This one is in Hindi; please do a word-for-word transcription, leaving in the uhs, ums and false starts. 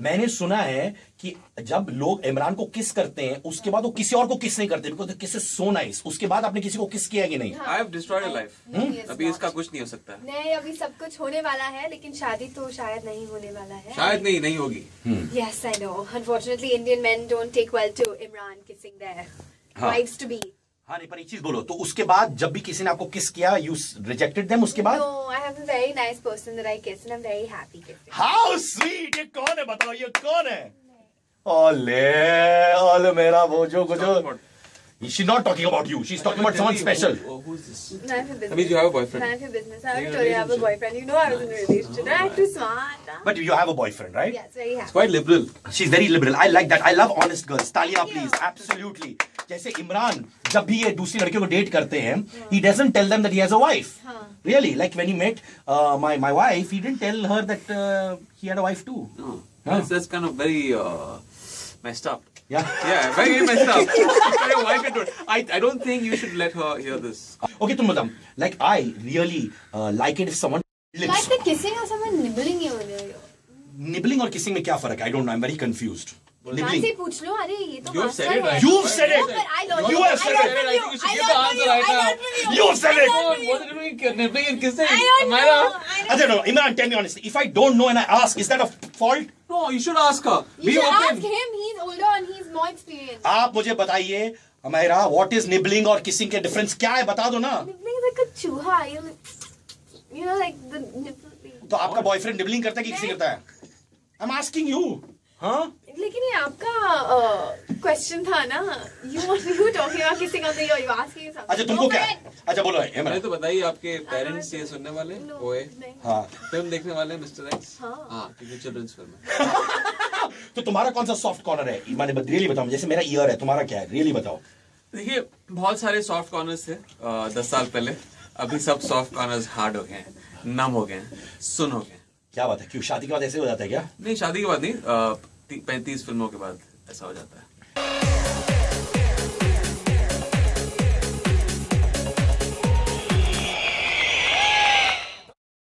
मैंने सुना है कि जब लोग इमरान को किस करते हैं उसके बाद वो किसी और को किस नहीं करते, बिकॉज किस सो नाइस। उसके बाद आपने किसी को किस किया कि नहीं? I have destroyed your life. अभी इसका कुछ नहीं हो सकता। नहीं, अभी सब कुछ होने वाला है, लेकिन शादी तो शायद नहीं होने वाला है। शायद नहीं नहीं होगी। Yes, I know. Unfortunately, Indian men don't take well to Imran kissing their wives to be. हाँ नहीं, पर एक चीज बोलो, तो उसके बाद जब भी किसी ने आपको किस किया, यू रिजेक्टेड देम उसके बाद? No, I have a very nice person that I kiss and I'm very happy kissing. How sweet! ये कौन है बताओ, ये कौन है? ओले ओले मेरा वो जो जो she's not talking about you, she's talking about someone special. Oh, who's this? None of your business. I mean, you have a boyfriend. None of your business. I already told you I have a boyfriend. You know I was in a relationship. I'm too smart. But you have a boyfriend, right? Yes, very happy. It's quite liberal. She's very liberal. I like that. I love honest girls. तालियां please. Absolutely. जैसे इमरान जब भी ये दूसरी लड़कियों को डेट करते हैं, he doesn't tell them that he has a wife. Really, like when he met uh, my my wife, he didn't tell her that uh, he had a wife too. No, that's, that's kind of very uh, messed up. Yeah. Yeah, very messed up. Your wife had told. I I don't think you should let her hear this. Okay, तुम बताओ. Like I really uh, like it if someone lips. Like the kissing or someone nibbling you on your. Nibbling और kissing में क्या फर्क है? I don't know. I'm very confused. Nibbling. से पूछ लो, अरे ये तो You've said it, right? You've said it. You have said it. I think you should give the answer right now. You've said it. What are you doing? Nibbling and kissing? I don't Amira? know. I अच्छा no, Imran, tell me honestly. If I don't know and I ask, is that a fault? No, you should ask her. You Be should open. ask him. He's older and he's more experienced. आप मुझे बताइए, अमेरा, what is nibbling और kissing के difference क्या है? बता दो ना. Nibbling is like a chooha. You know, you know like the nibble. तो आपका बॉयफ्रेंड निबलिंग करता है कि किसी करता है? I'm asking you. हाँ? लेकिन ये आपका क्वेश्चन था ना. You you talking about kissing on the you asking something. अच्छा तुमको क्या? अच्छा बोलो मैंने इमरान. तो बताइए आपके पेरेंट्स ये सुनने वाले ओए हाँ. फिल्म देखने वाले मिस्टर एक्स. हाँ. हाँ क्योंकि चिल्ड्रंस फिल्म है. तो तुम्हारा कौन सा सॉफ्ट कॉर्नर है? मैंने रियली बताओ, जैसे मेरा ईयर है, तुम्हारा क्या है? रियली बताओ. देखिए बहुत सारे सॉफ्ट कॉर्नर्स थे दस साल पहले. अभी सब सॉफ्ट कॉर्नर्स हार्ड हो गए हैं, नम हो गए हैं, सुन हो गए. क्या बात है? क्यों शादी के बाद ऐसे हो जाता है क्या? नहीं शादी के बाद नहीं, पैंतीस फिल्मों के बाद ऐसा हो जाता है.